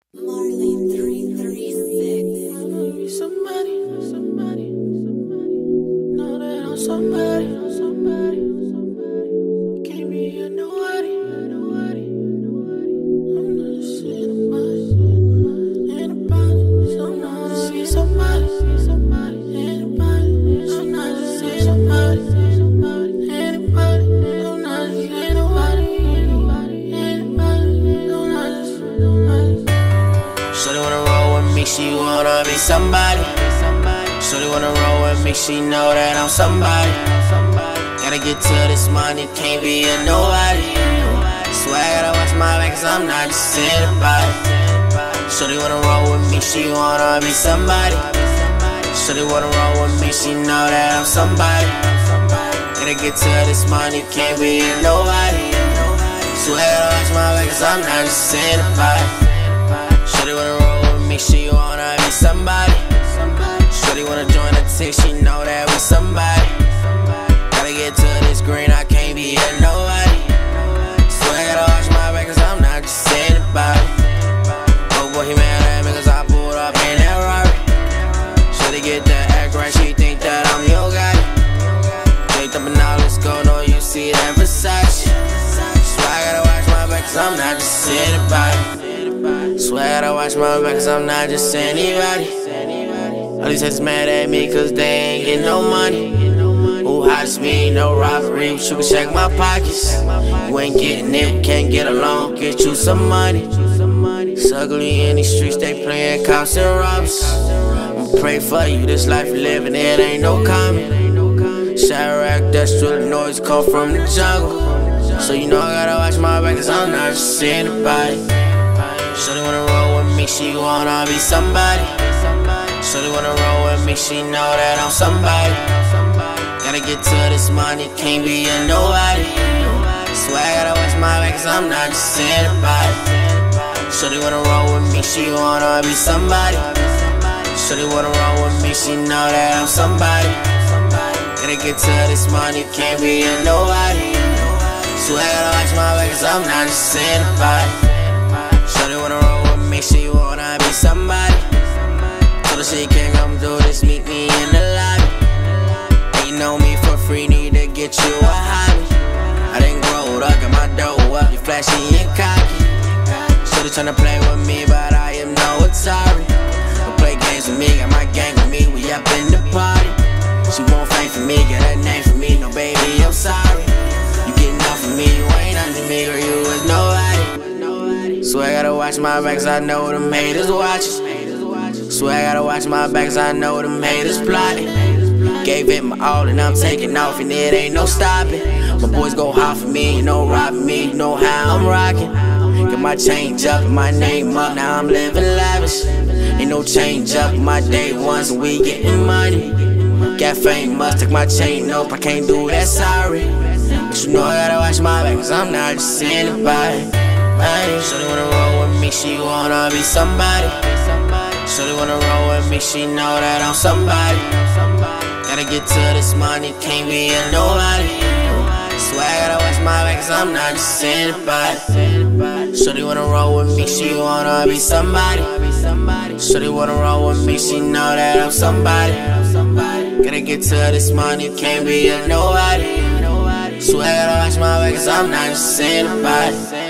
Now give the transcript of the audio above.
Marley 336. I'ma be somebody. Know that I'm somebody. Can't be a nobody. I'm not just anybody. So I'm not just be somebody. Anybody. I'm not just anybody. Anybody. I'm not just anybody. Shorty wanna roll with me, she wanna be somebody. Shorty wanna roll with me, she know that I'm somebody. Gotta get to this money, can't be a nobody. Swear I gotta watch my back, cause I'm not just anybody. Shorty wanna roll with me, she wanna be somebody. Shorty wanna roll with me, she know that I'm somebody. Gotta get to this money, can't be a nobody. Swear I gotta watch my back, cause I'm not just anybody. Shorty wanna roll with me, she wanna be somebody. Shorty wanna join the tick, she know that we somebody. Gotta get to this green, I can't be a nobody. Swear I gotta watch my back, cause I'm not just anybody. Oh boy, he mad at me cause I pulled up in that Rari. Shorty get that act right, she think that I'm your guy. Picked up and now let's go, no you see that Versace. Swear I gotta watch my back, cause I'm not just anybody. Swear I gotta watch my back, cause I'm not just anybody. All these haters mad at me, cause they ain't getting no money. Who hots me, no robbery, but you can check my pockets. You ain't getting it, can't get along, get you some money. It's ugly in these streets, they playing cops and robbers. I'ma pray for you, this life you living, it ain't no common. Chirac, industrial noise come from the jungle. So you know I gotta watch my back, cause I'm not just anybody. Shorty wanna roll with me, she wanna be somebody. Shorty wanna roll with me, she know that I'm somebody. Gotta get to this money, can't be a nobody. Swear I gotta watch my back, cause I'm not just anybody. Shorty wanna roll with me, she wanna be somebody. Shorty wanna roll with me, she know that I'm somebody. Gotta get to this money, can't be a nobody. Swear I gotta watch my back, cause I'm not just anybody. Shorty wanna roll with me, she wanna be somebody. Told her she can't come do this, meet me in the lobby. And you know me for free, need to get you a hobby. I didn't grow up, got my dough up, you flashy and cocky. Shorty tryna play with me, but I am no Atari. Don't play games with me, got my gang with me, we up in the party. She won't fame for me, get her name for me, no baby, I'm sorry. You getting off of me, you ain't under me, girl, you is nobody. Swear I gotta watch my back, cause I know them haters watching. Swear I gotta watch my back, cause I know them haters plotting. Gave it my all and I'm taking off and it ain't no stopping. My boys go hard for me, you know robbing me, you know how I'm rocking. Get my change up and my name up, now I'm living lavish. Ain't no change up, my day ones and we getting money. Got famous, took my chain off, I can't do that, sorry. But you know I gotta watch my back, cause I'm not just anybody. Shorty wanna roll with me, she wanna be somebody. Shorty wanna roll with me, she know that I'm somebody. Gotta get to this money, can't be a nobody. Swear I gotta watch my back, cause I'm not just anybody. Shorty wanna roll with me, she wanna be somebody. Shorty wanna roll with me, she know that I'm somebody. Gotta get to this money, can't be a nobody. Swear I gotta watch my back, cause I'm not just anybody.